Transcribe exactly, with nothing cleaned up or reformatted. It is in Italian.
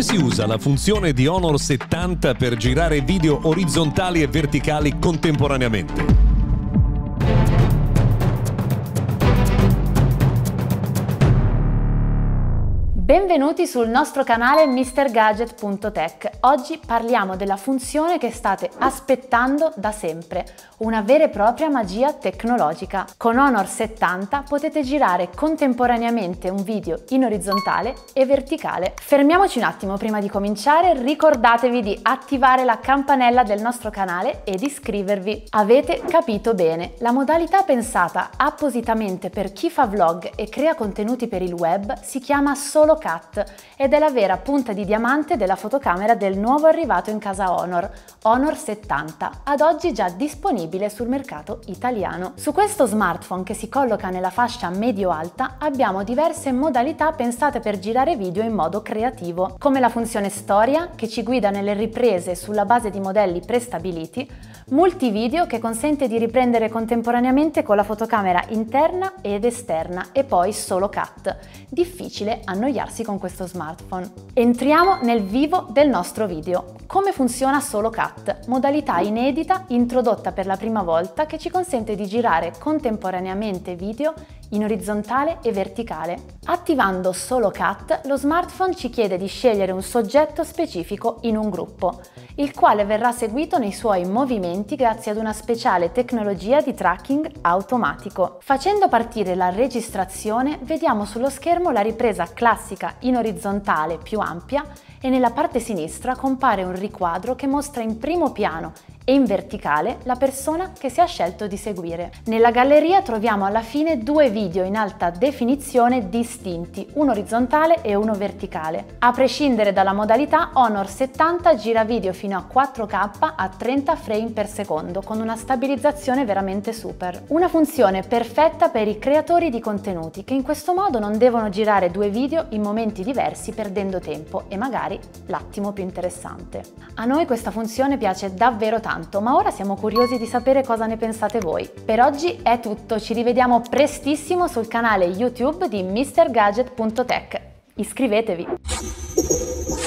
si usa la funzione di Honor settanta per girare video orizzontali e verticali contemporaneamente? Benvenuti sul nostro canale mister gadget punto tech. Oggi parliamo della funzione che state aspettando da sempre, una vera e propria magia tecnologica. Con Honor settanta potete girare contemporaneamente un video in orizzontale e verticale. Fermiamoci un attimo prima di cominciare, ricordatevi di attivare la campanella del nostro canale ed iscrivervi. Avete capito bene, la modalità pensata appositamente per chi fa vlog e crea contenuti per il web si chiama Solo Cut ed è la vera punta di diamante della fotocamera del nuovo arrivato in casa Honor, Honor settanta, ad oggi già disponibile sul mercato italiano. Su questo smartphone che si colloca nella fascia medio-alta abbiamo diverse modalità pensate per girare video in modo creativo, come la funzione Storia che ci guida nelle riprese sulla base di modelli prestabiliti, Multivideo che consente di riprendere contemporaneamente con la fotocamera interna ed esterna e poi Solo Cut. Difficile annoiarsi con questo smartphone. Entriamo nel vivo del nostro video. Come funziona Solo Cut? Modalità inedita introdotta per la prima volta che ci consente di girare contemporaneamente video in orizzontale e verticale. Attivando Solo Cut, lo smartphone ci chiede di scegliere un soggetto specifico in un gruppo, il quale verrà seguito nei suoi movimenti grazie ad una speciale tecnologia di tracking automatico. Facendo partire la registrazione, vediamo sullo schermo la ripresa classica in orizzontale più ampia e nella parte sinistra compare un riquadro che mostra in primo piano e in verticale la persona che si è scelto di seguire. Nella galleria troviamo alla fine due video in alta definizione distinti, uno orizzontale e uno verticale. A prescindere dalla modalità, Honor settanta gira video fino a quattro K a trenta frame per secondo con una stabilizzazione veramente super. Una funzione perfetta per i creatori di contenuti che in questo modo non devono girare due video in momenti diversi perdendo tempo e magari l'attimo più interessante. A noi questa funzione piace davvero tanto. Ma ora siamo curiosi di sapere cosa ne pensate voi. Per oggi è tutto, ci rivediamo prestissimo sul canale YouTube di mister gadget punto tech. Iscrivetevi!